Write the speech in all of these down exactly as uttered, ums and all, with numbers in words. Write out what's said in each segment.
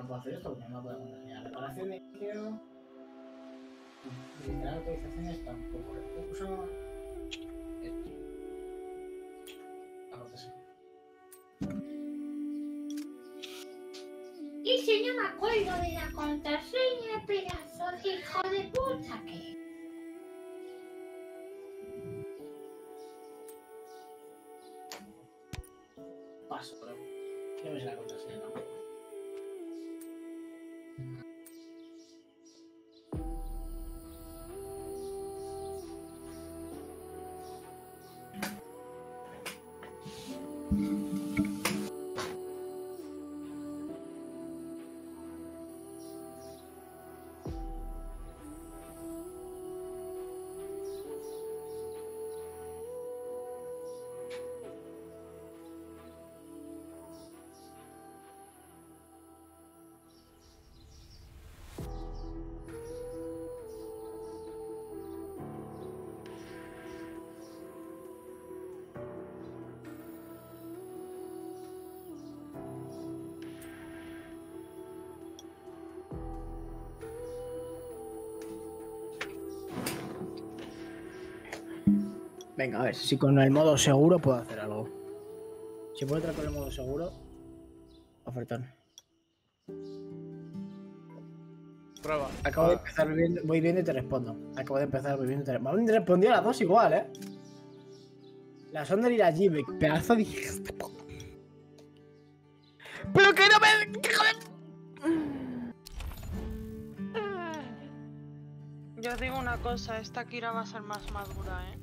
puedo hacer esto porque no puedo contraseña. Reparación de inicio. Literal, actualizaciones tampoco. Recurso. Esto. Algo así. Y si no me acuerdo de la contraseña, pedazo de hijo de puta que. Paso, bro. ¿Qué ves la contraseña tampoco? Venga, a ver, si con el modo seguro puedo hacer algo. Si puedo entrar con el modo seguro, ofertón. Prueba. Acabo ah. de empezar viendo, voy viendo y te respondo. Acabo de empezar voy viendo y te respondo. Me respondí a las dos igual, ¿eh? La Sonder y la Jimmy, pedazo de hijas de puta. ¡Pero que no me... joder! Yo os digo una cosa, esta Kira va a ser más madura, ¿eh?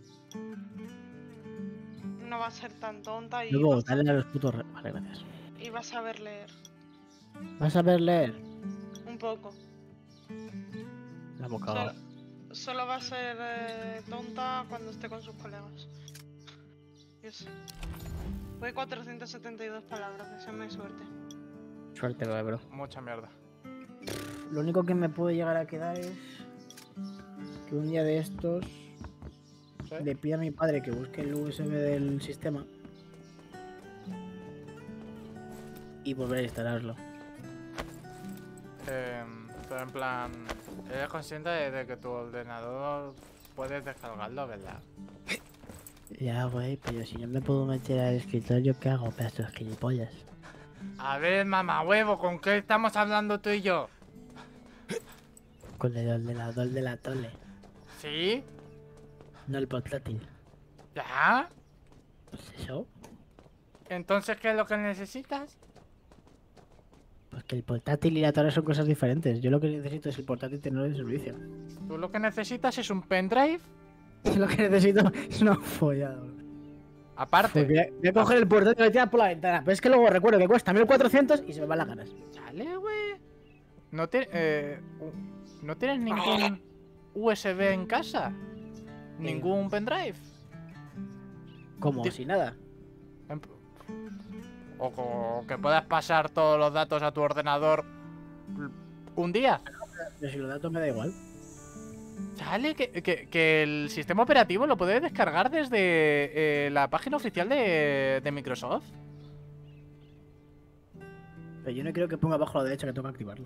No va a ser tan tonta y, Luego, va, a, dale a los putos... re- Vale, gracias. y va a saber leer. ¿Vas a ver leer? Un poco. La boca Solo, abajo. solo va a ser eh, tonta cuando esté con sus colegas. Yo sé. Fue cuatrocientas setenta y dos palabras, deseame suerte. Suerte, bro. Mucha mierda. Lo único que me puede llegar a quedar es... que un día de estos... ¿Sí? le pida a mi padre que busque el U S B del sistema y volver a instalarlo. Eh, pero en plan, eres consciente de, de que tu ordenador puedes descargarlo, ¿verdad? Ya, güey, pero si no me puedo meter al escritorio, ¿qué hago? Pedazos de gilipollas. A ver, mamá huevo, ¿con qué estamos hablando tú y yo? Con el ordenador de la tole, ¿Sí? no el portátil. ¿Ya? Pues eso, Entonces, ¿qué es lo que necesitas? pues que el portátil y la tole son cosas diferentes. Yo lo que necesito es el portátil tenerlo de servicio. Tú lo que necesitas es un pendrive. Lo que necesito es una follada. Aparte. Voy a, voy a coger el portátil y lo voy a tirar por la ventana. Pero es que luego recuerdo que cuesta mil cuatrocientos y se me van las ganas. Chale, güey. No, te, eh, u- ¿No tienes ningún U S B en casa? ¿Ningún pendrive? ¿Cómo? Ti- ¿Sin nada? En- O, co- que puedas pasar todos los datos a tu ordenador un día. Pero si los datos me da igual. Chale, que, que- que el sistema operativo lo puedes descargar desde eh, la página oficial de, de Microsoft. Pero yo no creo que ponga abajo a la derecha que tengo que activarlo.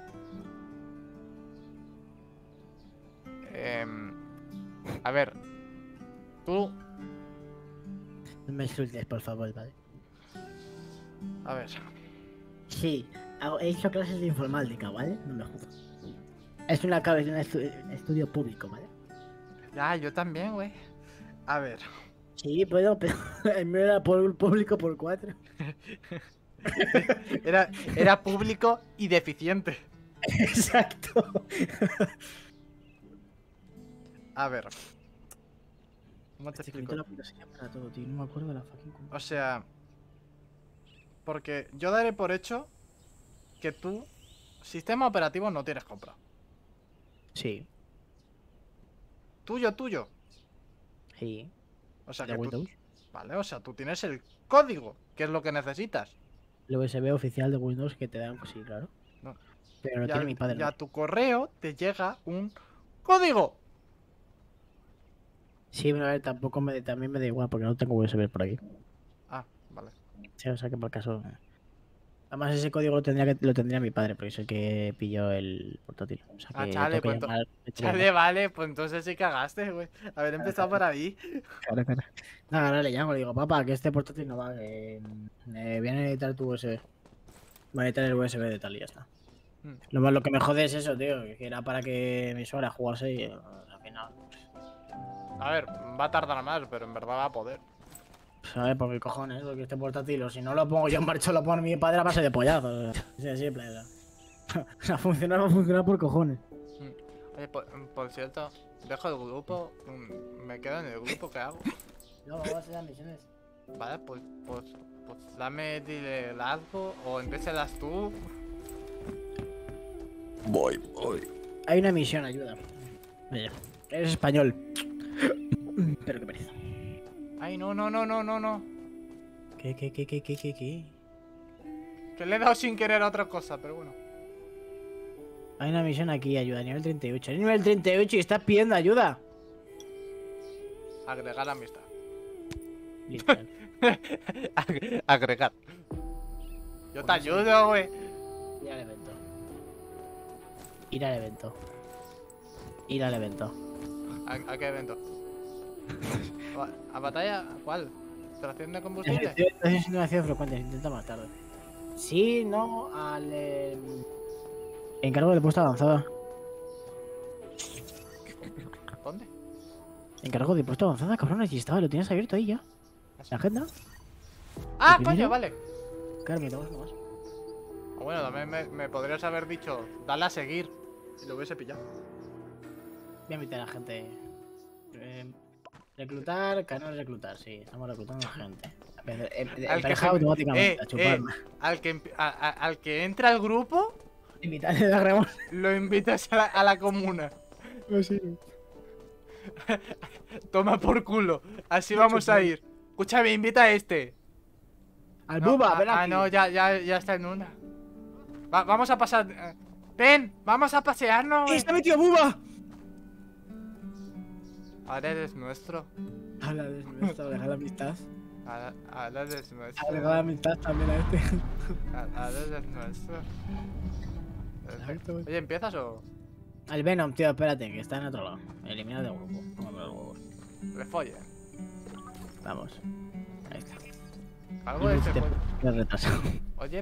Em, a ver, tú... No me insultes, por favor, ¿vale? A ver, Sí, hago- he hecho clases de informática, ¿vale? No me jodas. Es una clave de un estu- estudio público, ¿vale? ya, yo también, güey. A ver, Sí, puedo, pero el mío era por público por cuatro. era, era público y deficiente. Exacto. A ver. ¿Cómo te Te explico? quito la contraseña para todo, tío. No me acuerdo de la fucking compra. O sea, porque yo daré por hecho que tú, sistema operativo, no tienes comprado. Sí, Tuyo, tuyo. sí. O sea ¿De que tú, Windows? vale, o sea, tú tienes el código, que es lo que necesitas. El U S B oficial de Windows que te dan, pues sí, claro. No. Pero lo Y a, tiene mi padre. y a ¿no? tu correo te llega un código. Sí, pero a ver, tampoco me, también me da igual porque no tengo U S B por aquí. Ah, vale. Sí, o sea que por caso. Además, ese código lo tendría, que, lo tendría mi padre, porque es el que pilló el portátil. O sea, que Ah, le chale, tengo que pues to- llamar- Chale, vale, pues entonces sí cagaste, güey. Haber empezado por ahí. Claro, claro. Nada, ahora le llamo, le digo, papá, que este portátil no va, que eh, viene a necesitar tu U S B. Voy a necesitar el U S B de tal y ya está. Hmm. Lo, más- lo que me jode es eso, tío, que era para que mi suegra jugase y eh, al final, A ver, va a tardar más, pero en verdad va a poder. ¿sabes? Por qué cojones, porque este portátil, o si no lo pongo yo en marcha, lo pone mi padre a base de pollazos. Así de simple, o sea. O sea, funcionar va a funcionar por cojones. Oye, por, por cierto, dejo el grupo. mm, Me quedo en el grupo, ¿qué hago? No, vamos a hacer las misiones. Vale, pues, pues, pues dame dile algo o empézalas tú. Voy, voy. Hay una misión, ayuda. Vaya, eres español. Pero qué pereza. Ay, no, no, no, no, no, no. ¿Qué, qué, qué, qué, qué, qué, qué? Que le he dado sin querer a otra cosa, pero bueno. Hay una misión aquí, ayuda, nivel treinta y ocho. Nivel treinta y ocho y estás pidiendo ayuda. Agregar amistad. Literal. Ag- Agregar. Yo te ayudo, güey. Ir al evento. Ir al evento. Ir al evento. ¿A, a qué evento? ¿A batalla? ¿Cuál? ¿Extracción de combustible? Estación sin acción frecuente, intenta más tarde. Sí, no, al eh, encargo del puesto avanzado. ¿Dónde? Encargo de puesto avanzada, cabrón, allí estaba, lo tienes abierto ahí ya. ¿La agenda? ¡Ah, ¿El coño, primero? vale! Claro, me tomas más. O bueno, también me, me podrías haber dicho, dale a seguir. Y lo hubiese pillado. Voy a invitar a gente. Eh, reclutar, canal reclutar, sí, estamos reclutando gente. Empe- em- Al que Emparejado se- automáticamente, eh, a chupar. eh, al, que, empi- a- a- al que entra al grupo, Invitarle a Ramón. lo invitas a la, a la comuna. Toma por culo. Así vamos a ir. Escúchame, invita a este. Al No, Buba, ah, ven aquí. ah, no, ya, ya, ya está en una. Va- vamos a pasar. eh, Ven, vamos a pasearnos. güey. ¡Está metido Buba! Ahora eres nuestro. Habla de nuestro, deja la amistad. Ahora, ahora eres nuestro. Deja la amistad también a este. Ahora eres nuestro. Exacto, güey. Oye, ¿empiezas o Al Venom, tío, espérate, que está en otro lado. Eliminado de grupo. Vamos a ver el huevo. le follen? Vamos. Ahí está. Algo de ese Te- juego. te retraso. Oye,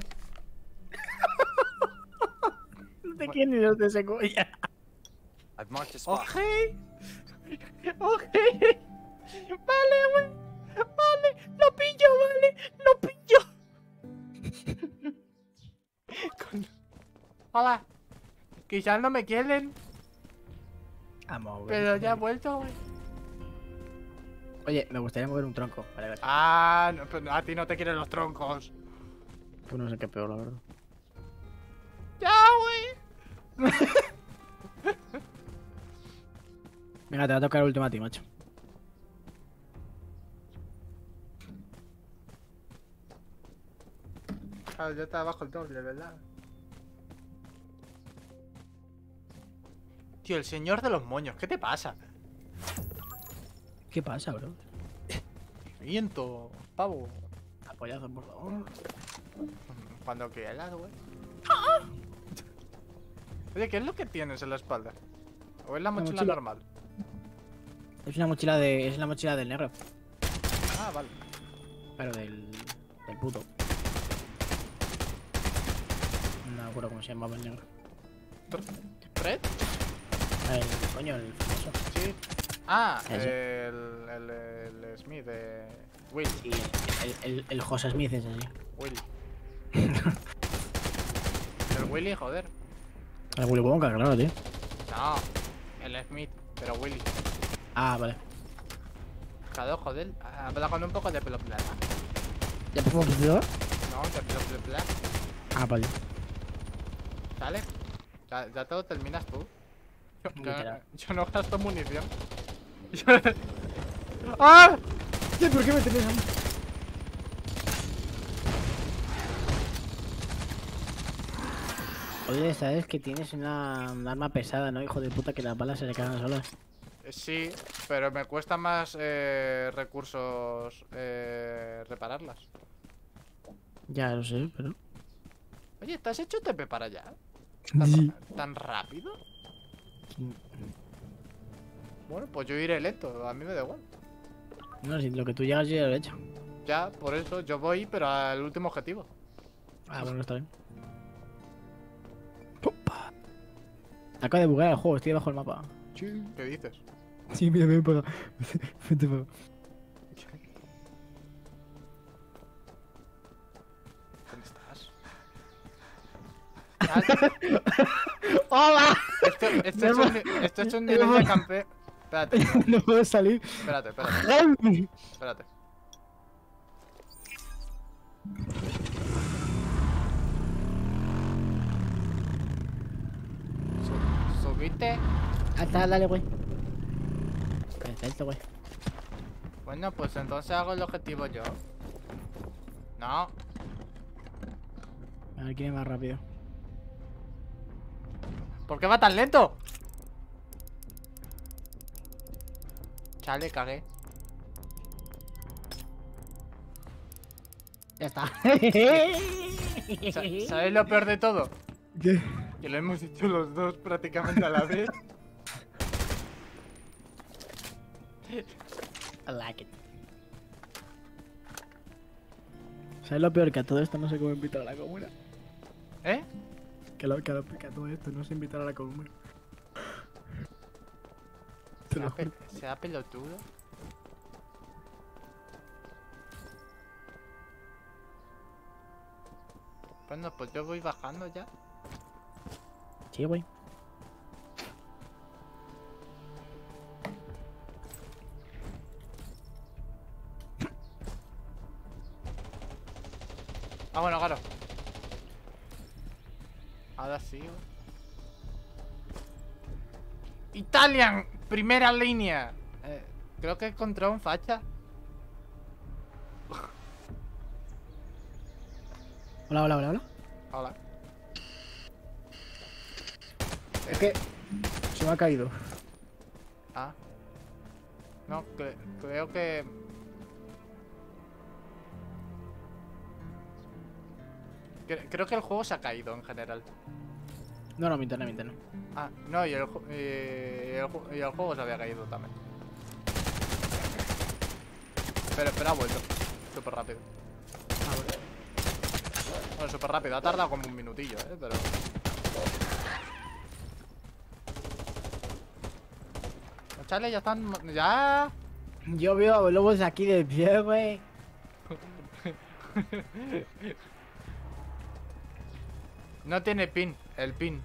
No te quieren ni los de Sequoia. I've marked a spot. ok. Ok. Vale, güey. Vale, lo pillo, vale. Lo pillo. Con- Hola. Quizás no me quieren, Vamos, güey. pero ya he vuelto, güey. Oye, me gustaría mover un tronco. Vale, vale. Ah, no, pero a ti no te quieren los troncos. Pues no sé qué peor, la verdad. Ya, güey. Venga, te va a tocar el último a ti, macho. Claro, yo te abajo el doble, ¿verdad? Tío, el señor de los moños, ¿qué te pasa? ¿Qué pasa, bro? Viento, pavo. Apoyazo, por favor. Cuando quieras, güey. Oye, ¿qué es lo que tienes en la espalda? ¿O es la mochila, mochila. normal? Es una mochila de. Es la mochila del negro. Ah, vale. Pero del. del puto. No me acuerdo cómo se llamaba el negro. ¿Fred? El coño, el famoso. Sí. Ah, Ese. el, el, el Smith de Will. Sí, el, el, el José Smith es así. Willy. El Willy, joder. El Willy Wonka, claro, tío. No, el Smith, pero Willy. Ah, vale. Claro, joder. Habla con un poco de pelo plata. ¿Ya por favor, tío? No, de pelo plata. Ah, vale. ¿Sale? Ya, ya todo terminas tú. Yo, Literal. yo no gasto munición. Yo- ¡Ah! ¿Y por qué me tenés a mí? Oye, sabes que tienes una un arma pesada, ¿no? Hijo de puta, que las balas se le quedan solas. Eh, Sí, pero me cuesta más eh, recursos eh, repararlas. Ya lo sé, pero. Oye, ¿estás hecho T P para allá? ¿Tan, Sí. tan rápido? Bueno, pues yo iré lento, a mí me da igual. No, si lo que tú llegas yo ya lo he hecho. Ya, por eso, yo voy, pero al último objetivo. Ah, bueno, está bien. Pupa. Acabo de buguear el juego, estoy debajo del mapa. Sí. ¿Qué dices? Sí, mira, ven para acá. Vente para acá. ¿Dónde estás? ¡Hola! Esto, esto, es un, ni- esto es un nivel de campe... Espérate, No puedo salir. espérate, espérate, ¡Ay! espérate. Su- ¿Subiste? Hasta, dale, güey. Perfecto, güey. Bueno, pues entonces hago el objetivo yo. No. A ver quién es más rápido. ¿Por qué va tan lento? Chale, cagué. Ya está. Sa- ¿Sabéis lo peor de todo? ¿Qué? Que lo hemos hecho los dos prácticamente a la vez. I like it. ¿Sabes lo peor? Que a todo esto no sé cómo invitar a la comuna. ¿Eh? Que, lo, que, lo, que a todo esto no sé invitar a la comuna. Te lo ¿Sea, juro. pe- sea pelotudo? Bueno, pues yo voy bajando ya. Sí, güey. Ah, bueno, claro. Ahora sí, güey. Italian, primera línea. Eh, creo que encontré un facha. Hola, hola, hola, hola. Hola. Es que se me ha caído. Ah. No, cre- creo que... Cre- Creo que el juego se ha caído en general. No, no, mi internet, mi internet. Ah, no, y el, ju- y el, ju- y el juego se había caído también. Pero, pero ha vuelto. Súper rápido. Bueno, súper rápido. Ha tardado como un minutillo, eh, pero... Chale, ya están... ¡Ya! Yo veo a lobos aquí de pie, güey. No tiene pin, el pin.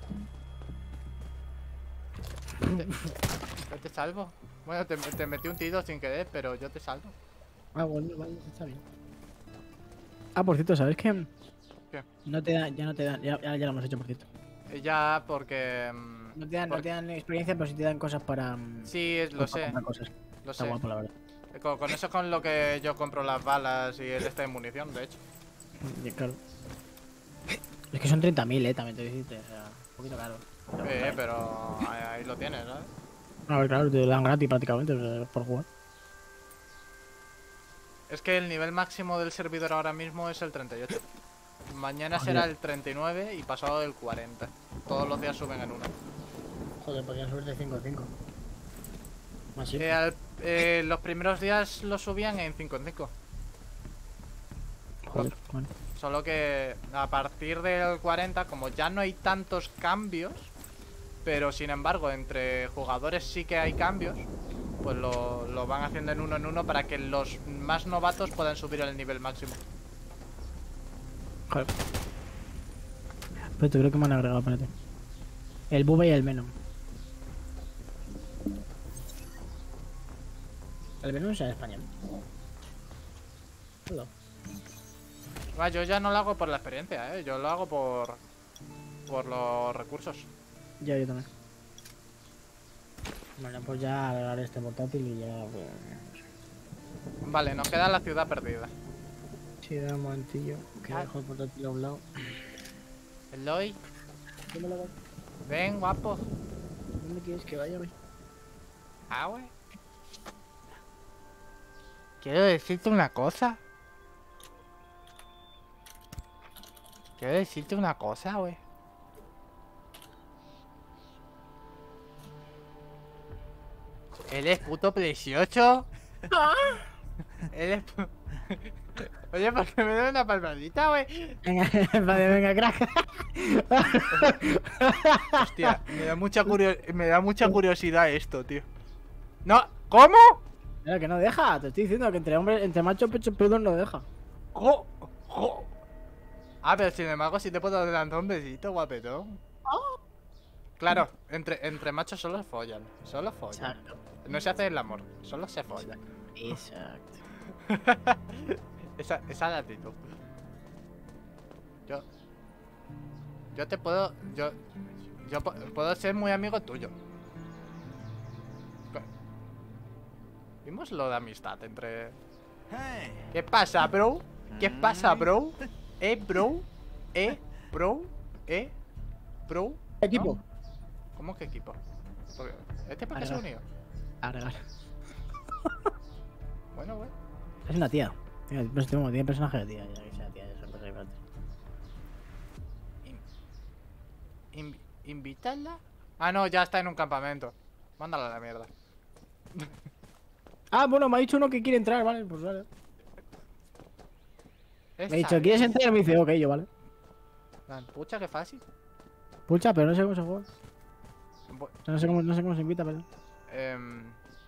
Te, yo te salvo. Bueno, te, te metí un tiro sin querer, pero yo te salvo. Ah, bueno, vale, está bien. Ah, por cierto, ¿sabes qué? ¿Qué? No te dan, ya no te dan, ya, ya, ya lo hemos hecho, por cierto. Y ya, porque... mm, No te dan, no Por- te dan experiencia, pero sí te dan cosas para. mm, Sí, es- lo para sé, comprar cosas. lo Está sé. guapo, la verdad. Con, con eso es con lo que yo compro las balas y el este de munición, de hecho. Y claro. Es que son treinta mil, eh, también te dijiste. O sea, un poquito caro. Pero, Eh, vale. pero ahí, ahí lo tienes, ¿sabes? A ver, claro, te lo dan gratis prácticamente o sea, por jugar. Es que el nivel máximo del servidor ahora mismo es el treinta y ocho. Mañana Joder. será el treinta y nueve y pasado el cuarenta. Todos los días suben en uno. Joder, podrían subir de cinco en cinco. Más Eh, al- eh, los primeros días lo subían en cinco en cinco. Joder, bueno. Solo que a partir del cuarenta, como ya no hay tantos cambios, pero sin embargo entre jugadores sí que hay cambios, pues lo, lo van haciendo en uno en uno para que los más novatos puedan subir al nivel máximo. Joder. Pero te creo que me han agregado, espérate. El Bubba y el Venom. El Venom es en español. Hola. Ah, yo ya no lo hago por la experiencia, ¿eh? Yo lo hago por, por los recursos. Ya, yo también. Bueno, pues ya agregaré este portátil y ya. Pues... Vale, nos queda la ciudad perdida. Sí, da un momentillo. Que Ah. dejo el portátil a un lado. Eloy, ¿Dónde lo vas? ven, guapo. ¿Dónde quieres que vaya, güey? Ah, güey. Quiero decirte una cosa. Quiero decirte una cosa, güey. Él es puto precioso. Él es... pu- Oye, ¿por qué me da una palmadita, güey? Venga, vale, venga, crack. Hostia, me da mucha curio- me da mucha curiosidad esto, tío. No, ¿cómo? Mira, que no deja. Te estoy diciendo que entre hombres, entre machos pechos peludos no deja. Jo, jo. Ah, pero sin embargo sí te puedo lanzar un besito, guapetón. Claro, entre, entre machos solo follan. Solo follan. Exacto. No se hace el amor, solo se follan. Exacto. esa, esa es la actitud. Yo. Yo te puedo. Yo. Yo po- puedo ser muy amigo tuyo. Co- ¿Vimos lo de amistad entre. ¿Qué pasa, bro? ¿Qué pasa, bro? ¿Eh, bro? ¿Eh, bro? ¿Eh, bro? Equipo. ¿No? ¿Cómo que equipo? Porque- ¿Este para qué se ha Arreglar. unido? Arreglar. Bueno, güey. Es una tía. Tiene, pues, tiene tiene personaje de tía. Ya que sea tía, ya son cosas diferentes. In- invi- ¿Invitarla? Ah, no, ya está en un campamento. Mándala a la mierda. Ah, bueno, me ha dicho uno que quiere entrar, vale, pues vale. Me ha dicho, Esa ¿quieres entrar? Me dice, ok, yo, vale. es. Pucha, qué fácil. Pucha, pero no sé cómo se juega. Bu- O sea, no sé cómo, no sé cómo se invita, pero. em,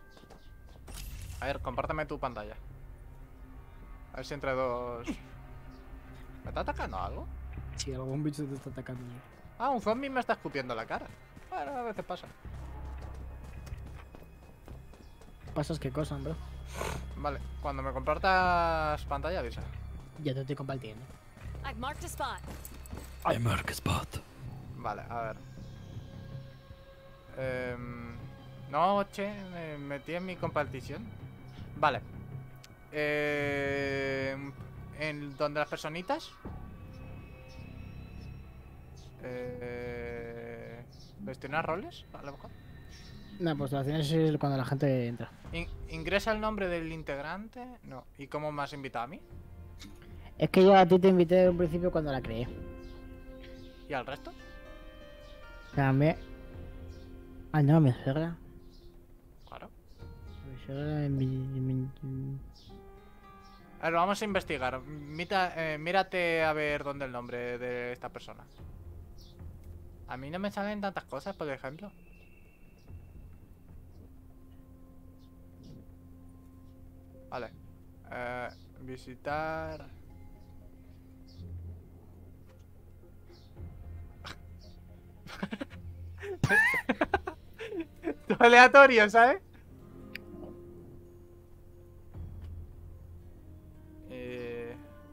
A ver, compárteme tu pantalla. A ver si entre dos... ¿Me está atacando algo? Sí, algún bicho te está atacando. Ah, un zombie me está escupiendo la cara. Bueno, a veces pasa. Pasas que cosas, bro. Vale, cuando me compartas pantalla, avisa. Ya te estoy compartiendo. I've marked a spot. I mark a spot. Vale, a ver. Em, no, che, me metí en mi compartición. Vale. Em, en donde las personitas. Eh, gestionar roles, a lo mejor. No, pues la tienes es cuando la gente entra. In- ingresa el nombre del integrante. No. ¿Y cómo me has invitado a mí? Es que yo a ti te invité desde un principio cuando la creé. ¿Y al resto? También. Ah, no, mi suegra. Claro. Mi suegra. Mi, mi- A ver, vamos a investigar. Mita- eh, mírate a ver dónde el nombre de esta persona. A mí no me salen tantas cosas, por ejemplo. Vale. Eh, visitar. Todo aleatorio, ¿sabes? Eh...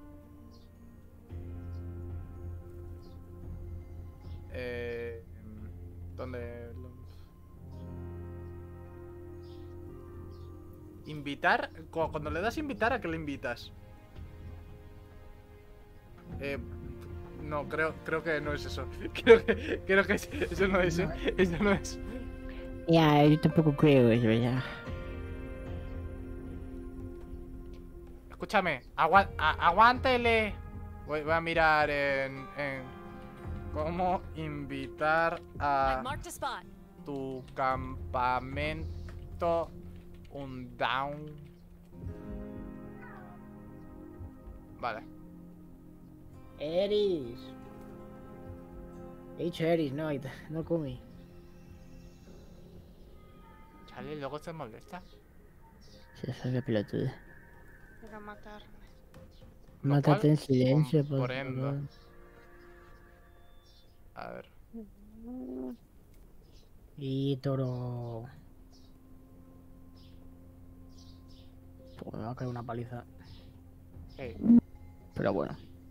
Eh... ¿Dónde? lo- Invitar. cu- Cuando le das invitar, ¿a qué le invitas? Eh... No, creo, creo que no es eso. Creo que, creo que es- eso no es, ¿eh? Eso no es. Ya, yo tampoco creo eso, ya. Escúchame, agua- a- aguántele. Voy, voy a mirar en, en cómo invitar I've a marked a spot. tu campamento un down. Vale. Eris. He dicho Eris, no, Ita- no Kumi. Chale, luego se molesta. Se sabe pelotudo. Era matarme. Lo Mátate cual, en silencio, por comprendo. favor. A ver. Y toro. Pues me va a caer una paliza. Hey, Pero bueno.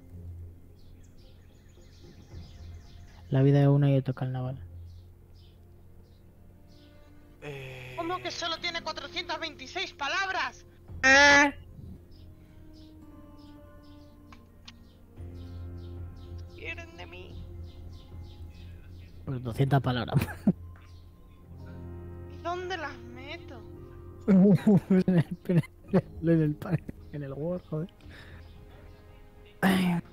La vida es una y otro carnaval. eh, ¿Cómo que solo tiene cuatrocientas veintiséis palabras? ¿Quieren de mí? Pues doscientas palabras. ¿Y dónde las meto? en, el, en, el, en el pa- en el Word, joder. Ay.